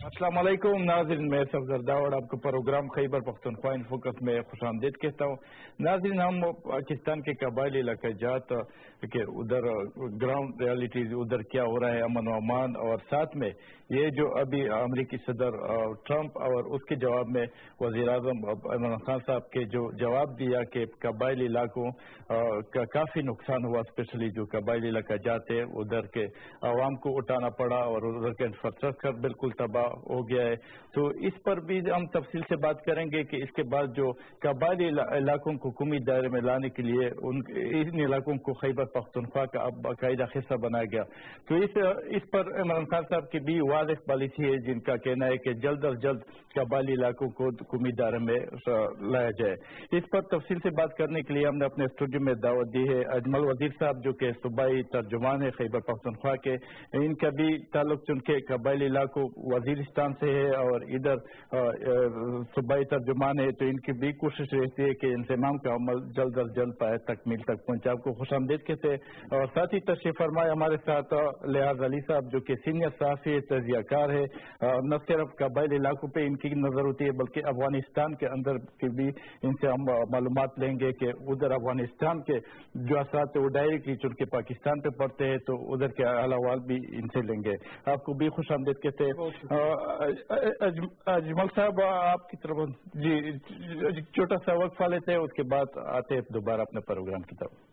السلام علیکم ناظرین، میں صفدر داوڑ آپ کو programme Khyber Pakhtunkhwa in focus میں خوش آمدید کہتا ہوں. ناظرین، ہم پاکستان کے قبائلی علاقہ جات کہ ادھر گراؤنڈ ریالٹیز ادھر کیا ہو رہا ہے، امن و امان، اور ساتھ میں یہ جو ابھی امریکی صدر ٹرمپ اور اس کے جواب میں وزیر اعظم عمران خان صاحب کے جو جواب دیا کہ قبائلی علاقوں کا کافی نقصان ہوا، اسپیشلی جو قبائلی علاقہ جات ہے ادھر کے عوام کو اٹھانا پڑا اور ادھر کے انفراسٹرکچر بالکل تباہ ہو گیا ہے. تو اس پر بھی ہم تفصیل سے بات کریں گے کہ اس کے بعد جو قبائلی علاقوں کو حکومی دائرے میں لانے کے لیے ان علاقوں کو خیبر پختونخوا کا اب باقاعدہ حصہ بنایا گیا. تو اس پر عمران خان صاحب کی بھی واضح پالیسی ہے جن کا کہنا ہے کہ جلد از جلد قبائلی علاقوں کو حکومی دائرے میں لایا جائے. اس پر تفصیل سے بات کرنے کے لیے ہم نے اپنے اسٹوڈیو میں دعوت دی ہے اجمل وزیر صاحب جو کہ صوبائی ترجمان ہے خیبر پختونخوا کے. ان کا بھی تعلق چونکہ قبائلی علاقوں وزیرستان سے ہے اور ادھر صوبائی ترجمان ہے، تو ان کی بھی کوشش رہتی ہے کہ انضمام کا عمل جلد از جلد پائے تکمیل تک پہنچے. آپ کو خوش آمدید کہتے ہیں. اور ساتھ ہی تشریف فرمائے ہمارے ساتھ لیاز علی صاحب جو کہ سینئر صحافی تجزیہ کار ہے. نہ صرف قبائلی علاقوں پہ ان کی نظر ہوتی ہے بلکہ افغانستان کے اندر کی بھی ان سے ہم معلومات لیں گے کہ ادھر افغانستان کے جو اثرات وہ ڈائریکٹلی چونکہ پاکستان پہ پڑتے ہیں تو ادھر کے حال احوال بھی ان سے لیں گے. آپ کو بھی خوش آمدید کہتے ہیں. اجمل صاحب آپ کی طرف جی چھوٹا سا وقفہ لیتے ہیں، اس کے بعد آتے ہیں دوبارہ اپنے پروگرام کی طرف.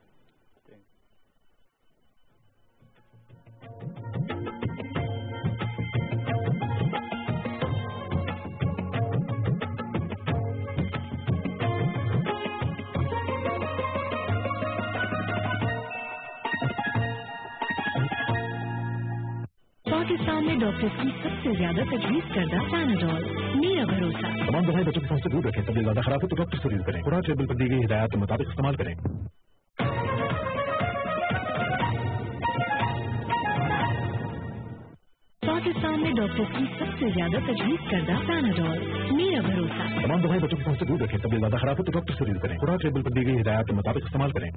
پاکستان میں ڈاکٹر کی سب سے زیادہ تجویز کردہ پیناڈول، میرا بھروسہ. تمام دوائیں بچوں کے ساتھ سے دور رکھیں. طبیعت زیادہ خراب ہو تو ڈاکٹر سے ریل کریں. خوراک ٹیبل پر دی گئی ہدایات کے مطابق استعمال کریں. پاکستان میں ڈاکٹر کی سب سے زیادہ تجویز کردہ پیناڈول، میرا بھروسہ. تمام دوائیں بچوں کے ساتھ سے دور رکھیں. طبیعت زیادہ خراب ہو تو ڈاکٹر سے ریل کریں. خوراک ٹیبل پر دی گئی ہدایات کے مطابق استعمال کریں.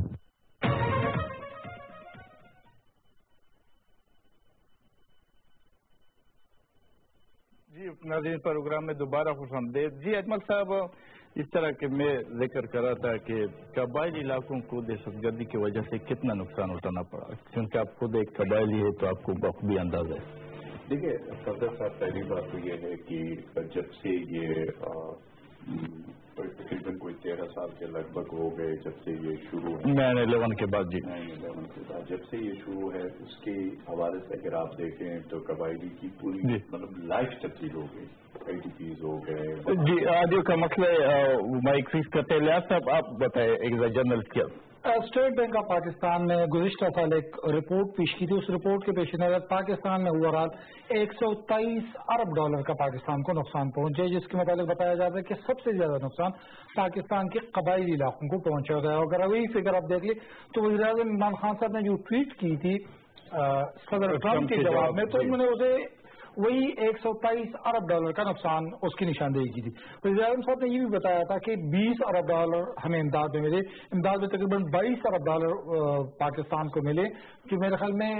جی ناظرین، پروگرام میں دوبارہ خوش آمدید. جی اجمل صاحب، اس طرح کہ میں ذکر کر رہا تھا کہ قبائلی علاقوں کو دہشت گردی کی وجہ سے کتنا نقصان اٹھانا پڑا، کیونکہ آپ خود ایک قبائلی ہے تو آپ کو بخوبی اندازہ ہے. دیکھیے صدر صاحب، پہلی بات تو یہ ہے کہ جب سے یہ تقریباً کوئی 13 سال کے لگ بھگ ہو گئے جب سے یہ شروع ہے 9/11 کے بعد. جی 9/11 کے بعد جب سے یہ شروع ہے اس کے حوالے سے اگر آپ دیکھیں تو قبائلی کی پوری مطلب لائف تبدیل ہو گئی. IDPs ہو گئے. جی آڈیو کا مسئلہ مائک فکس کرتے ہیں. لیاز صاحب آپ بتائیں ایک جرنلسٹ کیا. اسٹیٹ بینک آف پاکستان نے گزشتہ سال ایک رپورٹ پیش کی تھی. اس رپورٹ کے پیش نظر پاکستان میں اوور آل $123 ارب کا پاکستان کو نقصان پہنچے، جس کے متعلق بتایا جاتا ہے کہ سب سے زیادہ نقصان پاکستان کے قبائلی علاقوں کو پہنچا ہے. اگر وہی فگر آپ دیکھ لیں تو وزیر اعظم عمران خان صاحب نے جو ٹویٹ کی تھی صدر ٹرمپ کے جواب میں، تو انہوں نے اسے وہی $123 ارب کا نقصان اس کی نشاندہی کی تھی. وزیر اعظم صاحب نے یہ بھی بتایا تھا کہ $20 ارب ہمیں امداد میں ملے. امداد میں تقریباً $22 ارب پاکستان کو ملے، جو میرے خیال میں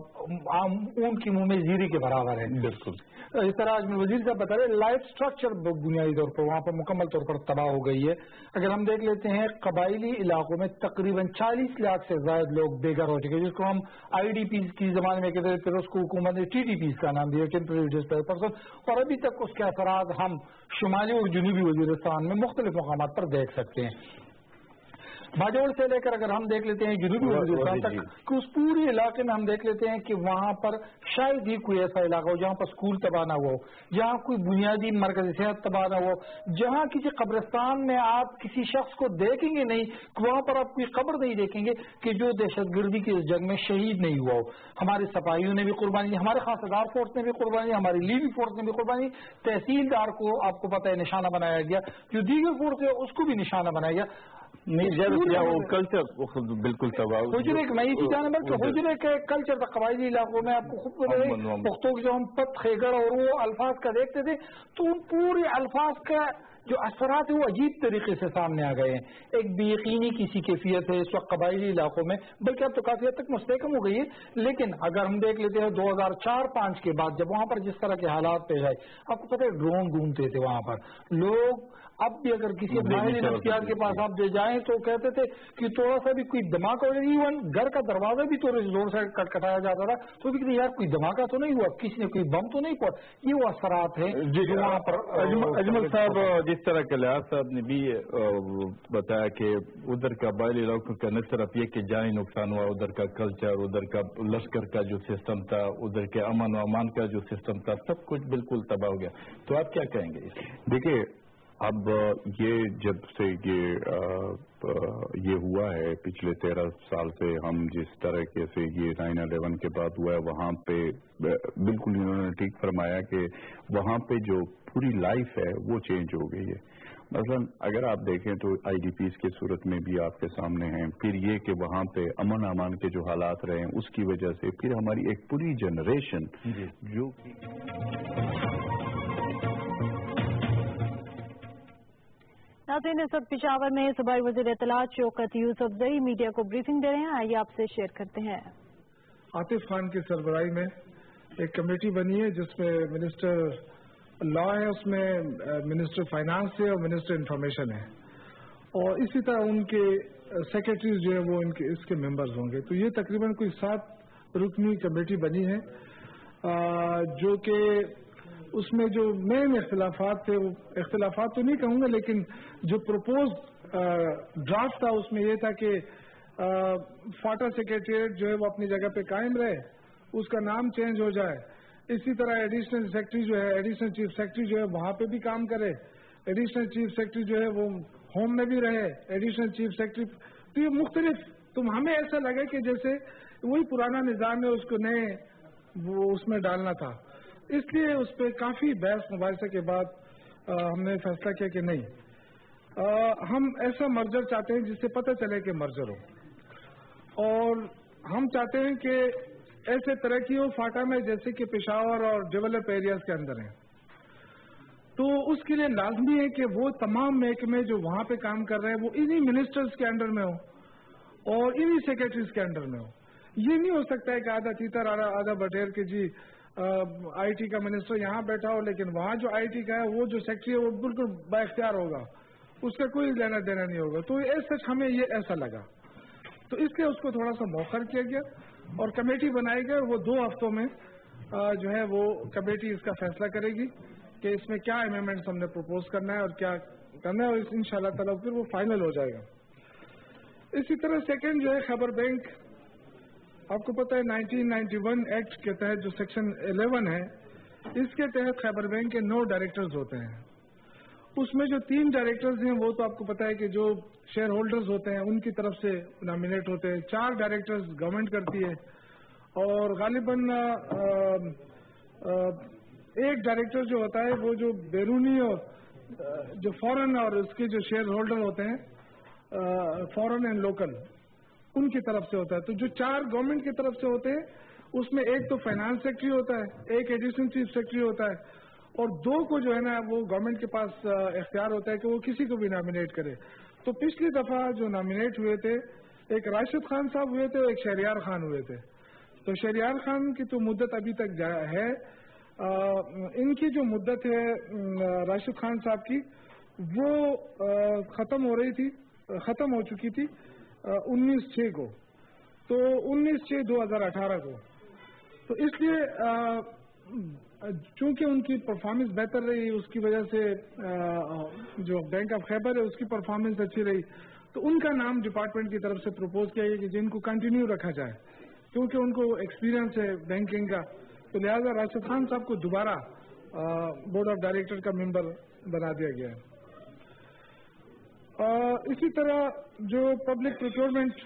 اون کی منہ میں زیرے کے برابر ہے. بالکل اس طرح وزیر صاحب بتا رہے لائف اسٹرکچر بنیادی طور پر وہاں پر مکمل طور پر تباہ ہو گئی ہے. اگر ہم دیکھ لیتے ہیں قبائلی علاقوں میں تقریباً 40 لاکھ سے زائد لوگ بے گھر ہو چکے، جس کو ہم IDPs کی زمانے میں کہتے ہیں، پھر اس کو حکومت نے TDPs کا نام دیا، اور ابھی تک اس کے اثرات ہم شمالی اور جنوبی وزیرستان میں مختلف مقامات پر دیکھ سکتے ہیں. باجوڑ سے لے کر اگر ہم دیکھ لیتے ہیں جنوبی وزیرستان تک کہ اس پوری علاقے میں ہم دیکھ لیتے ہیں کہ وہاں پر شاید ہی کوئی ایسا علاقہ ہو جہاں پر اسکول تباہ نہ ہو، جہاں کوئی بنیادی مرکزی صحت تباہ نہ ہو، جہاں کسی قبرستان میں آپ کسی شخص کو دیکھیں گے نہیں کہ وہاں پر آپ کوئی قبر نہیں دیکھیں گے کہ جو دہشت گردی کی اس جنگ میں شہید نہیں ہوا ہو. ہمارے سپاہیوں نے بھی قربانی، ہمارے خاصدار فورس نے بھی قربانی، ہماری لیوی فورس نے بھی قربانی. تحصیلدار کو آپ کو پتہ ہے نشانہ بنایا گیا، جو دیگر فورس ہے اس کو بھی نشانہ بنایا گیا. نہیں کلچر بالکل تباہ. حجرے میں یہ جانب کہ حجرے کے کلچر قبائلی علاقوں میں آپ کو خود پختوں کے جو ہم پت خیگر اور وہ الفاظ کا دیکھتے تھے تو ان پورے الفاظ کا جو اثرات ہیں وہ عجیب طریقے سے سامنے آ گئے ہیں. ایک بے یقینی کی سی کیفیت ہے اس وقت قبائلی علاقوں میں، بلکہ اب تو کافی حد تک مستحکم ہو گئی ہے. لیکن اگر ہم دیکھ لیتے ہیں 2004-05 کے بعد جب وہاں پر جس طرح کے حالات پیش آئے، آپ کو پتہ ہے ڈرون گھومتے تھے وہاں پر لوگ. اب بھی اگر کسی ماہر نفسیات کے پاس آپ جائیں تو کہتے تھے کہ تھوڑا سا بھی کوئی دھماکہ ہو جائے، ایون گھر کا دروازہ بھی تو زور سے کٹکھٹایا جاتا تھا تو بھی یار کوئی دھماکہ تو نہیں ہوا، کسی نے کوئی بم تو نہیں پڑا. یہ وہ اثرات ہیں جو وہاں پر. اجمل صاحب، جس طرح کے لحاظ صاحب نے بھی بتایا کہ ادھر کا قبائلی علاقوں کا نہ صرف یہ کہ جانی نقصان ہوا، ادھر کا کلچر، ادھر کا لشکر کا جو سسٹم تھا، ادھر کے امن و امان کا جو سسٹم تھا، سب کچھ بالکل تباہ ہو گیا. تو آپ کیا کہیں گے؟ دیکھیے، اب یہ جب سے یہ ہوا ہے پچھلے 13 سال سے، ہم جس طریقے سے یہ 9/11 کے بعد ہوا ہے، وہاں پہ بالکل انہوں نے ٹھیک فرمایا کہ وہاں پہ جو پوری لائف ہے وہ چینج ہو گئی ہے. مثلا اگر آپ دیکھیں تو آئی ڈی پیز کی صورت میں بھی آپ کے سامنے ہیں، پھر یہ کہ وہاں پہ امن امان کے جو حالات رہے ہیں اس کی وجہ سے پھر ہماری ایک پوری جنریشن جو ناظرین، اس وقت پشاور میں صوبائی وزیر اطلاعات شوکت یوسف زئی میڈیا کو بریفنگ دے رہے ہیں. آئیے آپ سے شیئر کرتے ہیں. عاطف خان کی سربراہی میں ایک کمیٹی بنی ہے جس میں منسٹر لا ہے، اس میں منسٹر فائنانس ہے اور منسٹر انفارمیشن ہے، اور اسی طرح ان کے سیکرٹریز جو ہیں وہ اس کے ممبرز ہوں گے. تو یہ تقریباً کوئی 7 رکنی کمیٹی بنی ہے جو کہ اس میں جو مین اختلافات تھے، وہ اختلافات تو نہیں کہوں گا لیکن جو پروپوز ڈرافٹ تھا اس میں یہ تھا کہ فاٹا سیکریٹریٹ جو ہے وہ اپنی جگہ پہ قائم رہے، اس کا نام چینج ہو جائے. اسی طرح ایڈیشنل سیکرٹری جو ہے، ایڈیشنل چیف سیکرٹری جو ہے وہاں پہ بھی کام کرے. ایڈیشنل چیف سیکرٹری جو ہے وہ ہوم میں بھی رہے، ایڈیشنل چیف سیکرٹری. تو یہ مختلف، تو ہمیں ایسا لگے کہ جیسے وہی پرانا نظام ہے، اس کو نئے وہ اس میں ڈالنا تھا. اس لیے اس پہ کافی بحث مباحثے کے بعد ہم نے فیصلہ کیا کہ نہیں، ہم ایسا مرجر چاہتے ہیں جس سے پتہ چلے کہ مرجر ہو، اور ہم چاہتے ہیں کہ ایسے ترقی ہو فاٹا میں جیسے کہ پشاور اور ڈیولپ ایریاز کے اندر ہیں. تو اس کے لیے لازمی ہے کہ وہ تمام محکمے جو وہاں پہ کام کر رہے ہیں وہ انہی منسٹرز کے انڈر میں ہو اور انہی سیکرٹریز کے انڈر میں ہو. یہ نہیں ہو سکتا ہے کہ آدھا تیتر آدھا بٹیر کے جی آئی ٹی کا منسٹر یہاں بیٹھا ہو لیکن وہاں جو آئی ٹی کا ہے وہ جو سیکرٹری ہے وہ بالکل با اختیار ہوگا، اس کا کوئی لینا دینا نہیں ہوگا. تو سچ ہمیں یہ ایسا لگا، تو اس لیے اس کو تھوڑا سا مؤخر کیا گیا اور کمیٹی بنائی گئی. وہ 2 ہفتوں میں جو ہے وہ کمیٹی اس کا فیصلہ کرے گی کہ اس میں کیا امینڈمنٹس ہم نے پروپوز کرنا ہے اور کیا کرنا ہے، اور ان شاء اللہ تعالیٰ پھر وہ فائنل ہو جائے گا. اسی طرح سیکنڈ جو ہے خیبر بینک، آپ کو پتہ ہے 1991 ایکٹ کے تحت جو سیکشن 11 ہے، اس کے تحت خیبر بینک کے 9 ڈائریکٹرز ہوتے ہیں. اس میں جو 3 ڈائریکٹرز ہیں وہ تو آپ کو پتہ ہے کہ جو شیئر ہولڈرز ہوتے ہیں ان کی طرف سے نامینیٹ ہوتے ہیں. 4 ڈائریکٹرز گورنمنٹ کرتی ہے اور غالباً ایک ڈائریکٹر جو ہوتا ہے وہ جو بیرونی اور جو فورن اور اس کے جو شیئر ہولڈر ہوتے ہیں فورن اینڈ لوکل، ان کی طرف سے ہوتا ہے. تو جو 4 گورنمنٹ کی طرف سے ہوتے ہیں اس میں ایک تو فائنانس سیکرٹری ہوتا ہے، ایک ایڈیشنل چیف سیکرٹری ہوتا ہے، اور 2 کو جو ہے نا وہ گورنمنٹ کے پاس اختیار ہوتا ہے کہ وہ کسی کو بھی نامینیٹ کرے. تو پچھلی دفعہ جو نامینیٹ ہوئے تھے ایک راشد خان صاحب ہوئے تھے اور ایک شہریار خان ہوئے تھے. تو شہریار خان کی تو مدت ابھی تک ہے، ان کی جو مدت ہے راشد خان صاحب کی وہ ختم ہو چکی تھی 19/6 کو، تو 19/6/2018 کو. تو اس لیے چونکہ ان کی پرفارمنس بہتر رہی، اس کی وجہ سے جو بینک آف خیبر ہے اس کی پرفارمنس اچھی رہی، تو ان کا نام ڈپارٹمنٹ کی طرف سے پروپوز کیا گیا کہ جن کو کنٹینیو رکھا جائے کیونکہ ان کو ایکسپیرینس ہے بینکنگ کا. تو لہٰذا راشد خان صاحب کو دوبارہ بورڈ آف ڈائریکٹر کا ممبر بنا دیا گیا ہے. اسی طرح جو پبلک پروکیورمنٹ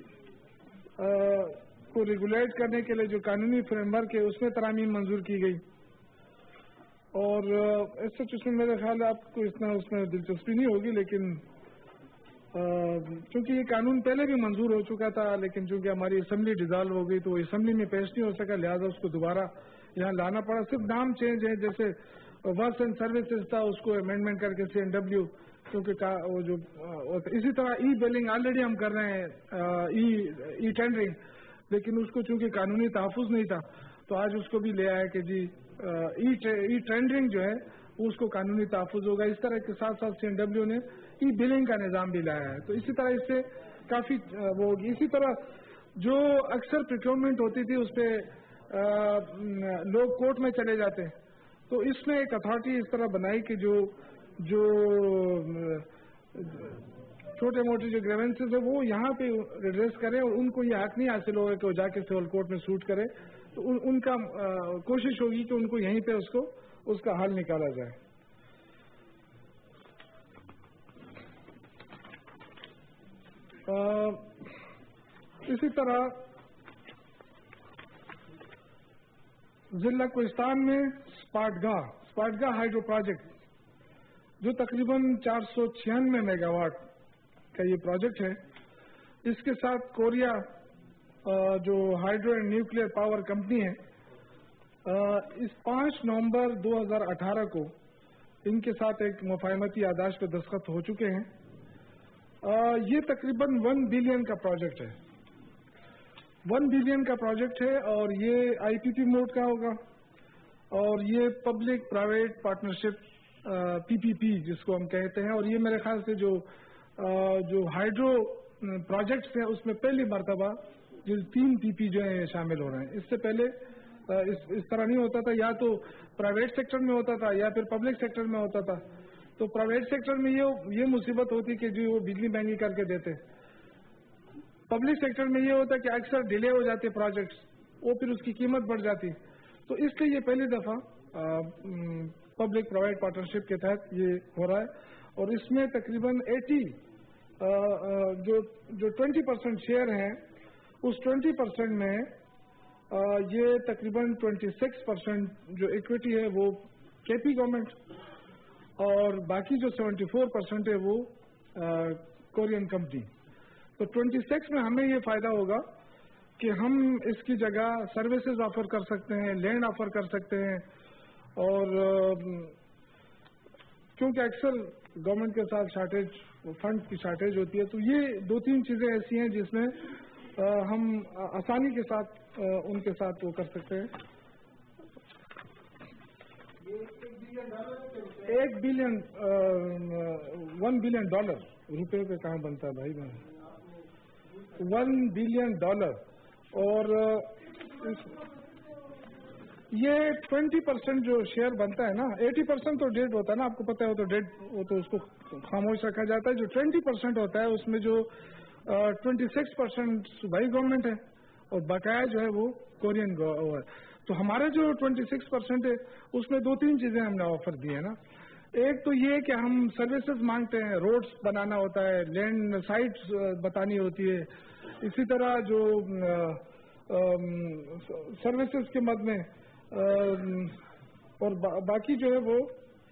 کو ریگولیٹ کرنے کے لیے جو قانونی فریم ورک ہے اس میں ترامیم منظور کی گئی، اور اس میں میرے خیال آپ کو اس میں دلچسپی نہیں ہوگی، لیکن چونکہ یہ قانون پہلے بھی منظور ہو چکا تھا لیکن چونکہ ہماری اسمبلی ڈیزالو ہو گئی تو وہ اسمبلی میں پیش نہیں ہو سکا، لہٰذا اس کو دوبارہ یہاں لانا پڑا. صرف نام چینج ہے، جیسے वर्क्स एंड सर्विसेज था उसको अमेंडमेंट करके CNW, क्योंकि वो जो इसी तरह ई बिलिंग ऑलरेडी हम कर रहे हैं, ई टेंडरिंग, लेकिन उसको चूंकि कानूनी तहफ़्फ़ुज़ नहीं था तो आज उसको भी ले आया कि जी ई टेंडरिंग जो है उसको कानूनी तहफ़्फ़ुज़ होगा। इस तरह के साथ साथ CNW ने ई बिलिंग का निज़ाम भी लाया है, तो इसी तरह इससे काफ़ी वो होगी। इसी तरह जो अक्सर प्रोक्योरमेंट होती थी उस पर लोग कोर्ट में चले जाते हैं, तो इसमें एक अथॉरिटी इस तरह बनाई कि जो छोटे मोटे जो ग्रीवेंसेस है वो यहाँ पे रिड्रेस करें और उनको ये हक नहीं हासिल होगा कि वो जाके सिविल कोर्ट में सूट करे, तो उनका कोशिश होगी कि उनको यहीं पे उसका हल निकाला जाए। इसी तरह जिला कोहिस्तान में स्पाटगा हाइड्रो प्रोजेक्ट जो तकरीबन 496 मेगावाट का ये प्रोजेक्ट है, इसके साथ कोरिया जो hydro and nuclear power company है, इस 5 नवंबर 2018 को इनके साथ एक मुफाहमती यादाश्त पर दस्तखत हो चुके हैं। ये तकरीबन 1 बिलियन का प्रोजेक्ट है, 1 बिलियन का प्रोजेक्ट है और ये IPP मोड का होगा और ये पब्लिक प्राइवेट पार्टनरशिप PPP जिसको हम कहते हैं, और ये मेरे ख्याल से जो हाइड्रो प्रोजेक्ट्स हैं उसमें पहली मरतबा जो 3 PP जो है शामिल हो रहे हैं। इससे पहले इस तरह नहीं होता था, या तो प्राइवेट सेक्टर में होता था या फिर पब्लिक सेक्टर में होता था। तो प्राइवेट सेक्टर में ये मुसीबत होती कि जो वो बिजली महंगी करके देते, पब्लिक सेक्टर में ये होता कि अक्सर डिले हो जाते प्रोजेक्ट्स, वो फिर उसकी कीमत बढ़ जाती। तो इसलिए ये पहली दफा पब्लिक प्राइवेट पार्टनरशिप के तहत ये हो रहा है और इसमें तकरीबन 80 जो 20% शेयर हैं उस 20% में ये तकरीबन 26% जो इक्विटी है वो KP गवर्नमेंट और बाकी जो 74% है वो कोरियन कंपनी। तो 26 में हमें ये फायदा होगा कि हम इसकी जगह सर्विसेज ऑफर कर सकते हैं, लैंड ऑफर कर सकते हैं, और क्योंकि अक्सर गवर्नमेंट के साथ फंड की शॉर्टेज होती है, तो ये 2-3 चीजें ऐसी हैं जिसमें हम आसानी के साथ उनके साथ वो कर सकते हैं। $1 बिलियन रुपए पे कहाँ बनता है भाई बहन, $1 बिलियन और ये 20% जो शेयर बनता है ना, 80% तो डेट होता है ना, आपको पता है, वो तो उसको खामोश रखा जाता है। जो 20% होता है उसमें जो 26% सूबाई गवर्नमेंट है और बकाया जो है वो कोरियन है। तो हमारे जो 26% है उसमें 2-3 चीजें हमने ऑफर दी है ना। एक तो ये कि हम सर्विसेज मांगते हैं, रोड्स बनाना होता है, लैंड साइट्स बतानी होती है, इसी तरह जो सर्विसेज के मद में और बाकी जो है वो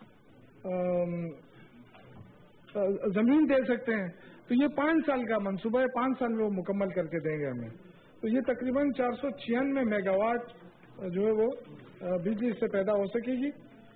जमीन दे सकते हैं। तो ये 5 साल का मंसूबा है, 5 साल में वो मुकम्मल करके देंगे हमें। तो ये तकरीबन 496 मेगावाट जो है वो बिजली से पैदा हो सकेगी।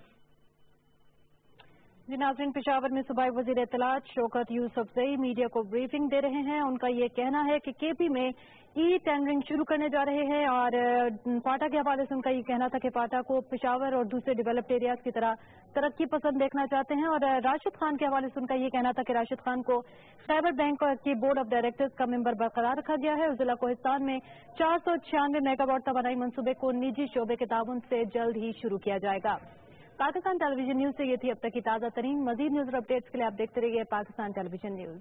जी नाज़रीन, पेशावर में सूबाई वज़ीर इत्तलात शौकत यूसुफज़ई मीडिया को ब्रीफिंग दे रहे हैं। उनका ये कहना है कि KP में ई टेंडरिंग शुरू करने जा रहे हैं और पाटा के हवाले से उनका ये कहना था कि पाटा को पेशावर और दूसरे डेवलप्ड एरियाज की तरह तरक्की पसंद देखना चाहते हैं। और राशिद खान के हवाले से उनका ये कहना था कि राशिद खान को खैबर बैंक के बोर्ड ऑफ डायरेक्टर्स का मेंबर बरकरार रखा गया है। जिला कोहिस्तान में 496 मेगावाट तवानाई मंसूबे को निजी शोबे के ताउन से जल्द ही शुरू किया जाएगा। पाकिस्तान टेलीविजन न्यूज से ये थी अब तक की ताज़ा तरीन। मजीद न्यूज और अपडेट्स के लिए आप देखते रहिए पाकिस्तान टेलीविजन न्यूज।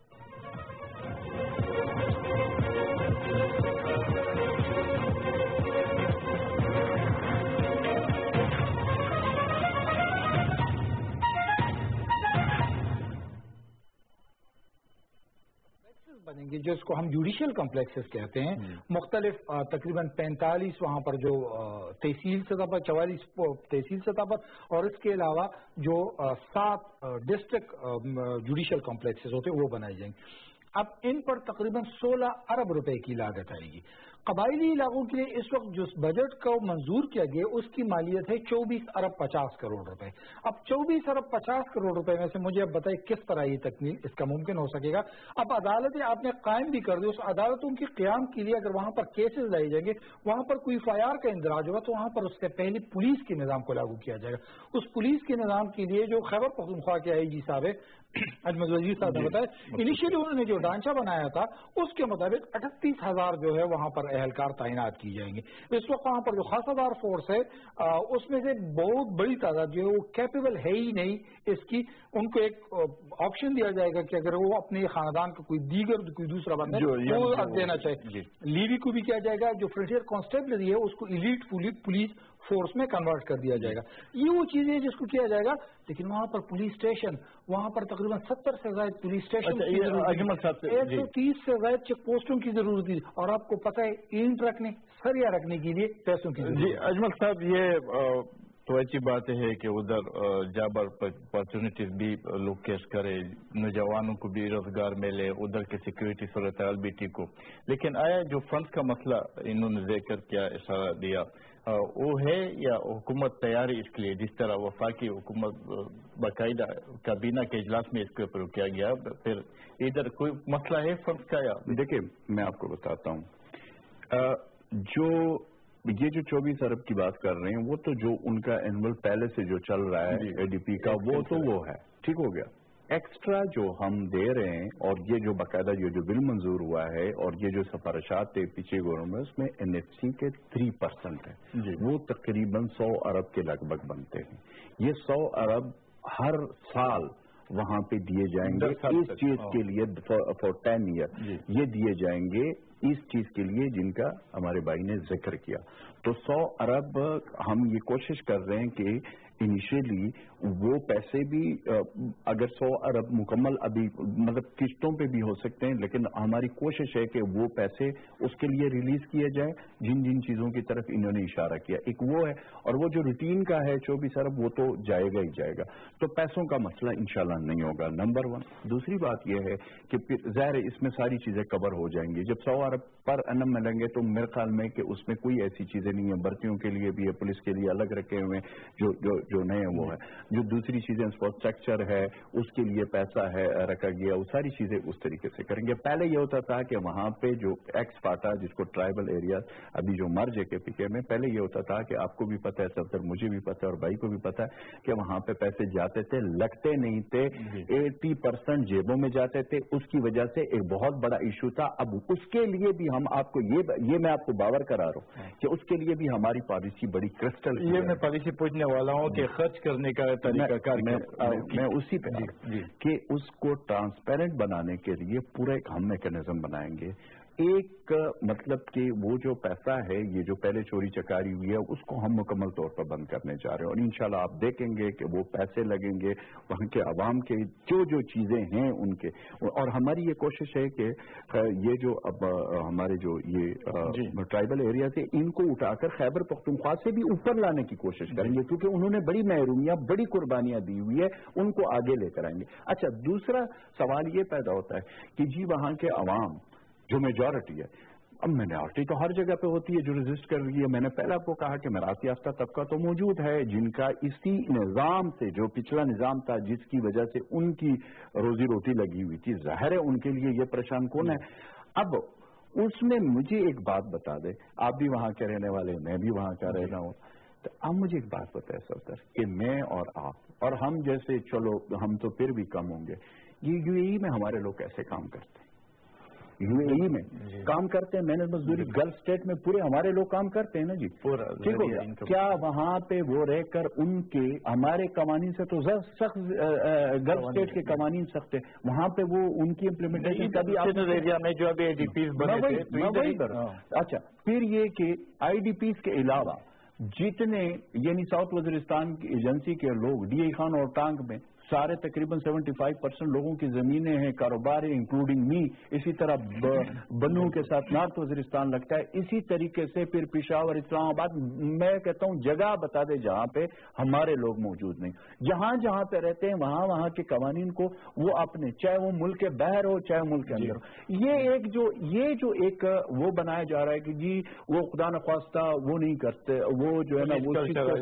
बनेंगे जिसको हम जुडिशियल कॉम्प्लेक्सेस कहते हैं। मुख्तलिफ तकरीबन 45 वहाँ पर जो तहसील सतह पर, 44 तहसील सतह पर, और इसके अलावा जो 7 डिस्ट्रिक्ट जुडिशियल कॉम्प्लेक्सेस होते हैं वो बनाए जाएंगे। अब इन पर तकरीबन 16 अरब रुपए की लागत आएगी। قبائلی علاقوں کے لیے اس وقت جو بجٹ کو منظور کیا گیا اس کی مالیت ہے 24 ارب 50 کروڑ روپے. اب 24 ارب 50 کروڑ روپے میں سے مجھے اب بتائیے کس طرح یہ تکمیل اس کا ممکن ہو سکے گا. اب عدالتیں آپ نے قائم بھی کر دی, اس عدالتوں کے قیام کے لیے اگر وہاں پر کیسز لائے جائیں گے, وہاں پر کوئی FIR کا اندراج ہوگا, تو وہاں پر اس سے پہلے پولیس کے نظام کو لاگو کیا جائے گا. اس پولیس کے نظام کے لیے جو خیبر پختونخوا کے AIG صاحب ہے اجمل وزیر صاحب نے بتایا, انیشیلی انہوں نے جو ڈھانچہ بنایا تھا اس کے مطابق 38,000 جو ہے وہاں پر اہلکار تعینات کی جائیں گے. اس وقت وہاں پر جو خاصہ دار فورس ہے اس میں سے بہت بڑی تعداد جو ہے وہ کیپیبل ہے ہی نہیں اس کی. ان کو ایک آپشن دیا جائے گا کہ اگر وہ اپنے خاندان کا کوئی دوسرا بندہ وہ دینا چاہے, لیوی کو بھی کیا جائے گا. جو فرنٹیئر کانسٹیبلری ہے اس کو ایلیٹ پولیس فورس میں کنورٹ کر دیا جائے گا. یہ وہ چیزیں جس کو کیا جائے گا, لیکن وہاں پر پولیس اسٹیشن, وہاں پر تقریباً 70 سے زیادہ پولیس اسٹیشن, 130 سے زیادہ چیک پوسٹوں کی ضرورت ہے. اور آپ کو پتہ ہے اینٹ رکھنے, سریا رکھنے کے لیے پیسوں کی ضرورت. جی اجمل صاحب, یہ تو اچھی بات ہے کہ ادھر جاب اپرچونیٹیز بھی لوگ کیش کرے, نوجوانوں کو بھی روزگار ملے, ادھر کی سیکورٹی صورتحال بھی ٹھیک ہو. لیکن آیا جو فنڈز کا مسئلہ انہوں نے ذکر کیا, اشارہ دیا, وہ ہے یا حکومت تیاری اس کے لیے, جس طرح وفاقی حکومت باقاعدہ کابینہ کے اجلاس میں اس کے اوپر کیا گیا, پھر ادھر کوئی مسئلہ ہے فنڈز کا؟ یا دیکھیں میں آپ کو بتاتا ہوں, یہ جو 24 ارب کی بات کر رہے ہیں وہ تو جو ان کا اینول پہلے سے جو چل رہا ہے ADP کا وہ تو وہ ہے, ٹھیک ہو گیا. ایکسٹرا جو ہم دے رہے ہیں اور یہ جو باقاعدہ یہ جو بل منظور ہوا ہے اور یہ جو سفارشات تھے پیچھے گوروں میں, اس میں NFC کے 3% ہے, وہ تقریباً 100 ارب کے لگ بھگ بنتے ہیں. یہ 100 ارب ہر سال وہاں پہ دیے جائیں گے اس چیز کے لیے فور 10 ایئر, یہ دیے جائیں گے اس چیز کے لیے جن کا ہمارے بھائی نے ذکر کیا. تو 100 ارب ہم یہ کوشش کر رہے ہیں کہ انیشیلی وہ پیسے بھی اگر 100 ارب مکمل ابھی مطلب قسطوں پہ بھی ہو سکتے ہیں, لیکن ہماری کوشش ہے کہ وہ پیسے اس کے لیے ریلیز کیے جائیں جن جن چیزوں کی طرف انہوں نے اشارہ کیا. ایک وہ ہے, اور وہ جو روٹین کا ہے 24 ارب وہ تو جائے گا ہی جائے گا. تو پیسوں کا مسئلہ انشاءاللہ نہیں ہوگا, نمبر 1. دوسری بات یہ ہے کہ ظاہر ہے اس میں ساری چیزیں کور ہو جائیں گی. جب 100 ارب پر انم ملیں گے تو میرے خیال میں کہ اس میں کوئی ایسی چیزیں نہیں ہیں, بھرتیوں کے لیے بھی ہے, پولیس کے لیے الگ رکھے ہوئے جو نئے وہ ہے. جو دوسری چیزیں انفراسٹرکچر ہے اس کے لیے پیسہ ہے رکھا گیا, وہ ساری چیزیں اس طریقے سے کریں گے. پہلے یہ ہوتا تھا کہ وہاں پہ جو ایکس فاٹا جس کو ٹرائبل ایریا ابھی جو مرج ہے KPK میں, پہلے یہ ہوتا تھا کہ آپ کو بھی پتہ ہے سر, مجھے بھی پتہ ہے اور بھائی کو بھی پتہ ہے کہ وہاں پہ پیسے جاتے تھے, لگتے نہیں تھے, 80% جیبوں میں جاتے تھے. اس کی وجہ سے ایک بہت بڑا ایشو تھا. اب اس کے لیے بھی ہم آپ کو یہ میں آپ کو باور کرا رہا ہوں کہ اس کے لیے بھی ہماری پالیسی بڑی کرسٹل, یہ میں پالیسی پوچھنے والا ہوں کہ خرچ کرنے کا طریقہ کار میں اسی پہ کہ اس کو ٹرانسپیرنٹ بنانے کے لیے پورا ایک ہم میکینزم بنائیں گے. ایک مطلب کہ وہ جو پیسہ ہے یہ جو پہلے چوری چکاری ہوئی ہے اس کو ہم مکمل طور پر بند کرنے جا رہے ہیں, اور انشاءاللہ آپ دیکھیں گے کہ وہ پیسے لگیں گے وہاں کے عوام کے جو چیزیں ہیں ان کے. اور ہماری یہ کوشش ہے کہ یہ جو اب ہمارے جو یہ ٹرائبل ایریا تھے ان کو اٹھا کر خیبر پختونخوا سے بھی اوپر لانے کی کوشش کریں گے, کیونکہ انہوں نے بڑی محرومیاں بڑی قربانیاں دی ہوئی ہے, ان کو آگے لے کر آئیں گے. اچھا, دوسرا سوال یہ پیدا ہوتا ہے کہ جی وہاں کے عوام جو میجورٹی ہے, اب مائنارٹی تو ہر جگہ پہ ہوتی ہے جو رجسٹ کر رہی ہے. میں نے پہلے آپ کو کہا کہ میراث یافتہ طبقہ تو موجود ہے جن کا اسی نظام سے, جو پچھلا نظام تھا جس کی وجہ سے ان کی روزی روٹی لگی ہوئی تھی, ظاہر ہے ان کے لیے یہ پریشان کون ہے. اب اس میں مجھے ایک بات بتا دے, آپ بھی وہاں کے رہنے والے, میں بھی وہاں کا رہنا ہوں, تو اب مجھے ایک بات بتائے سر کہ میں اور آپ اور ہم جیسے, چلو ہم تو پھر بھی کم ہوں گے, یہ UAE میں ہمارے لوگ کیسے کام کرتے ہیں, UAE میں کام کرتے ہیں, محنت مزدوری گلف اسٹیٹ میں پورے ہمارے لوگ کام کرتے ہیں نا جی, ٹھیک ہو گیا. کیا وہاں پہ وہ رہ کر ان کے ہمارے قوانین سے تو سخت گلف اسٹیٹ کے قوانین سخت ہے, وہاں پہ وہ ان کی امپلیمنٹیشن کا بھی ایریا میں جو ابھی IDPs بنے تھے. اچھا, پھر یہ کہ IDPs کے علاوہ جتنے یعنی ساؤتھ وزیرستان کی ایجنسی کے لوگ DI خان اور ٹانگ میں سارے تقریباً 75% لوگوں کی زمینیں ہیں، کاروبار ہے، انکلوڈنگ می. اسی طرح بنو کے ساتھ نارتھ وزیرستان لگتا ہے. اسی طریقے سے پھر پشاور، اسلام آباد، میں کہتا ہوں جگہ بتا دے جہاں پہ ہمارے لوگ موجود نہیں. جہاں جہاں پہ رہتے ہیں وہاں وہاں کے قوانین کو وہ اپنے، چاہے وہ ملک کے باہر ہو چاہے ملک کے اندر ہو. یہ جو ایک وہ بنایا جا رہا ہے کہ جی وہ خدا نخواستہ وہ نہیں کرتے، وہ جو ہے نا وہ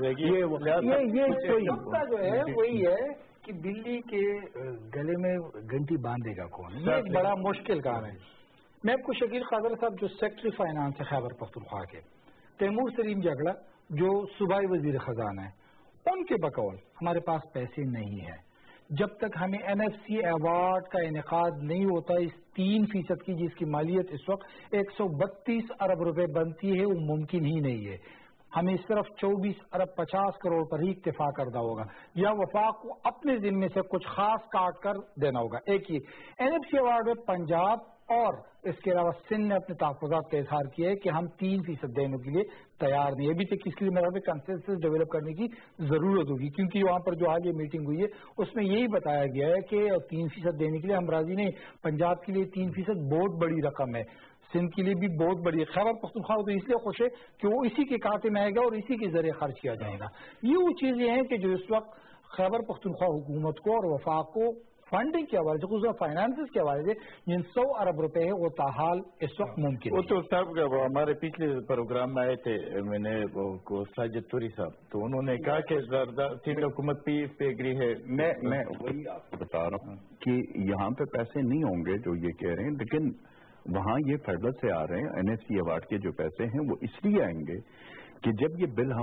جو ہے وہی ہے کہ بلی کے گلے میں گھنٹی باندھے گا کون. یہ ایک بڑا مشکل کام ہے. میں آپ کو شکیل قادر صاحب جو سیکٹری فائنانس ہے خیبر پختونخوا کے، تیمور سلیم جگڑا جو صوبائی وزیر خزانہ ہے، ان کے بقول ہمارے پاس پیسے نہیں ہیں. جب تک ہمیں NFC ایوارڈ کا انعقاد نہیں ہوتا اس 3% کی جس کی مالیت اس وقت 132 ارب روپے بنتی ہے، وہ ممکن ہی نہیں ہے. ہمیں صرف 24 ارب 50 کروڑ پر ہی اکتفا کرنا ہوگا یا وفاق کو اپنے ذمے سے کچھ خاص کاٹ کر دینا ہوگا. ایک یہ NFC ایوارڈ میں پنجاب اور اس کے علاوہ سندھ نے اپنے تحفظات کا اظہار کیا ہے کہ ہم 3% دینے کے لیے تیار نہیں. ابھی تک اس لیے میرا کنسنسس ڈیولپ کرنے کی ضرورت ہوگی، کیونکہ وہاں پر جو آج یہ میٹنگ ہوئی ہے اس میں یہی بتایا گیا ہے کہ 3% دینے کے لیے ہم راضی نہیں. پنجاب کے لیے 3% بہت بڑی رقم ہے، سندھ کے لیے بھی بہت بڑی ہے. خیبر پختونخوا تو اس لیے خوش ہے کہ وہ اسی کے کھاتے میں آئے گا اور اسی کے ذریعے خرچ کیا جائے گا. یہ وہ چیزیں ہیں کہ جو اس وقت خیبر پختونخوا حکومت کو اور وفاق کو فنڈنگ کے حوالے سے، خصوصاً فائنانس کے حوالے سے جن 100 ارب روپے ہے وہ تاحال اس وقت ممکن ہے. وہ تو صاحب ہمارے پچھلے پروگرام میں آئے تھے، میں نے ساجد توری صاحب، تو انہوں نے کہا کہ سندھ حکومت پہ اس پہ ایگری ہے. میں وہی آپ کو بتا رہا ہوں کہ یہاں پہ پیسے نہیں ہوں گے جو یہ کہہ رہے ہیں، لیکن وہاں یہ فیڈرل سے آ رہے ہیں. NFC ایوارڈ کے جو پیسے ہیں وہ اس لیے آئیں گے کہ جب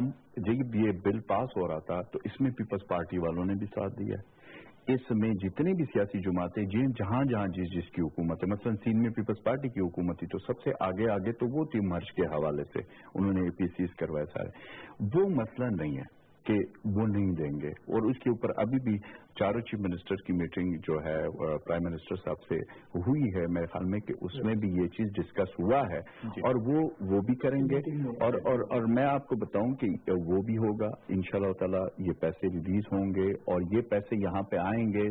یہ بل پاس ہو رہا تھا تو اس میں پیپلز پارٹی والوں نے بھی ساتھ دیا ہے. اس میں جتنی بھی سیاسی جماعتیں جہاں جہاں جس کی حکومت ہے، مثلا سندھ میں پیپلز پارٹی کی حکومت تھی تو سب سے آگے تو وہ تھی مرچ کے حوالے سے، انہوں نے APCs کروائے سارے. وہ مسئلہ نہیں ہے کہ وہ نہیں دیں گے. اور اس کے اوپر ابھی بھی چاروں چیف منسٹر کی میٹنگ جو ہے پرائم منسٹر صاحب سے ہوئی ہے میرے خیال میں کہ اس میں بھی یہ چیز ڈسکس ہوا ہے اور وہ بھی کریں گے. اور میں آپ کو بتاؤں کہ وہ بھی ہوگا انشاءاللہ تعالی. یہ پیسے ریلیز ہوں گے اور یہ پیسے یہاں پہ آئیں گے.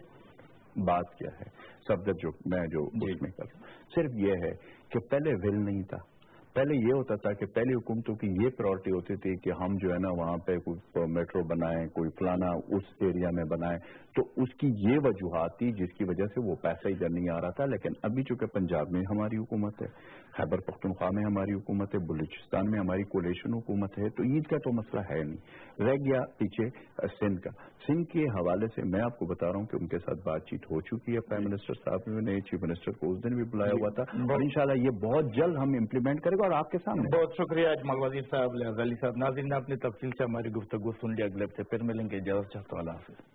صرف بات کیا ہے سبجیکٹ جو میں اس میں کر صرف یہ ہے کہ پہلے ول نہیں تھا. پہلے یہ ہوتا تھا کہ پہلی حکومتوں کی یہ پرائورٹی ہوتی تھی کہ ہم جو ہے نا وہاں پہ کوئی میٹرو بنائیں، کوئی فلانا اس ایریا میں بنائیں، تو اس کی یہ وجوہات تھی جس کی وجہ سے وہ پیسہ ادھر نہیں آ رہا تھا. لیکن ابھی چونکہ پنجاب میں ہماری حکومت ہے، خیبر پختونخوا میں ہماری حکومت ہے، بلوچستان میں ہماری کولیشن حکومت ہے، تو عید کا تو مسئلہ ہے نہیں. رہ گیا پیچھے سندھ کا. سندھ کے حوالے سے میں آپ کو بتا رہا ہوں کہ ان کے ساتھ بات چیت ہو چکی ہے. پرائم منسٹر صاحب نے چیف منسٹر کو اس دن بھی بلایا ہوا تھا اور انشاءاللہ یہ بہت جلد ہم امپلیمنٹ کریں گے. اور آپ کے سامنے بہت شکریہ اجمل وزیر صاحب، لحاظ علی صاحب. ناظرین آپ نے تفصیل سے ہماری گفتگو سن لیا. اگلے ہفتے پھر ملیں گے. اجازت چاہتا ہوں. اللہ حافظ.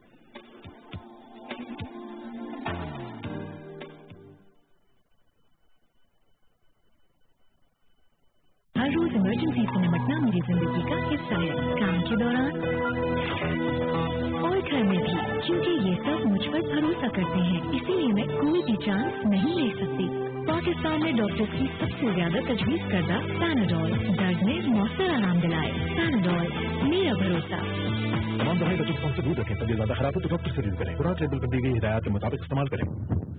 ہر روز ایمرجنسی سے نمٹنا میری زندگی کا حصہ ہے، کام کے دوران اور گھر میں بھی، کیونکہ یہ سب مجھ پر بھروسہ کرتے ہیں، اسی لیے میں کوئی بھی چانس نہیں لے سکتی. پاکستان میں ڈاکٹر کی سب سے زیادہ تجویز کردہ سیناڈول درد میں مؤثر آرام دلائے. سیناڈول، میرا بھروسہ. تمام دوائی بچوں کو سے دور رکھیں. طبیعت زیادہ خراب ہو تو ڈاکٹر سے ریویو کریں. خوراک لیبل پر دی گئی ہدایات کے مطابق استعمال کریں.